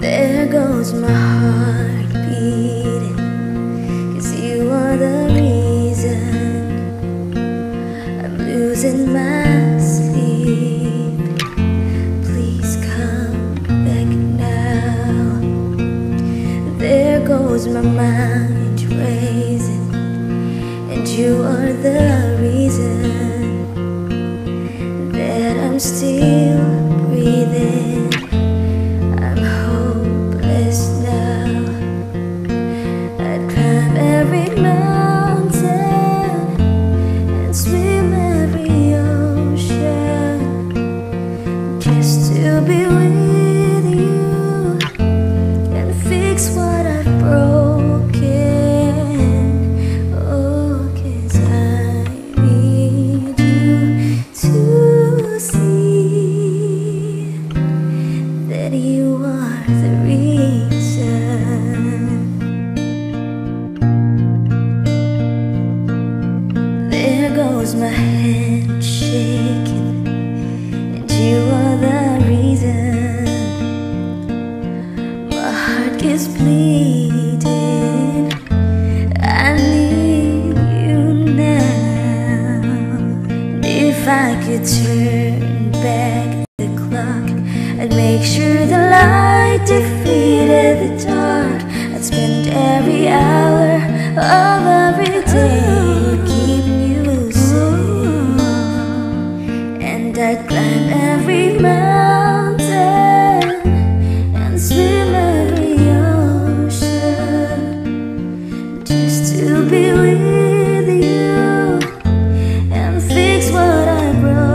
There goes my heart beating, 'cause you are the reason I'm losing my sleep. Please come back now. There goes my mind racing, and you are the reason that I'm still breathing. I'm hopeless now. I'd climb every mountain and swim every ocean just to be with you and fix what I've broken. Oh, 'cause I need you to see that you are the reason. There goes my hand shaking, and you are the reason my heart is bleeding. I need you now. And if I could turn back the clock, I'd make sure the light defeated the dark. I'd spend every hour of every day keeping you safe, and I'd climb every mountain and swim every ocean just to be with you and fix what I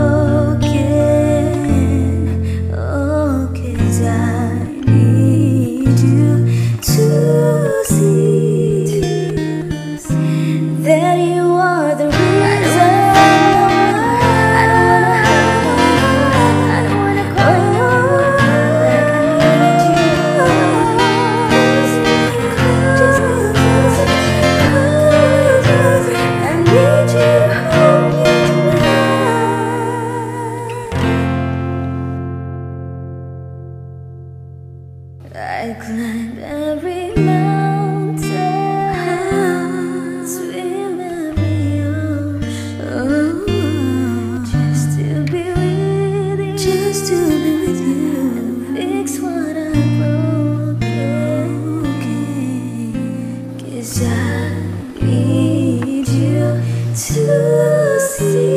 broken. Oh, 'cause I need you to see that you are the reason. I don't wanna call you like I need you. Just I need you to hold me now. I climb every mountain, swim every ocean, just to be with you, just to be with you, and fix what I've broken. 'Cause I need you to see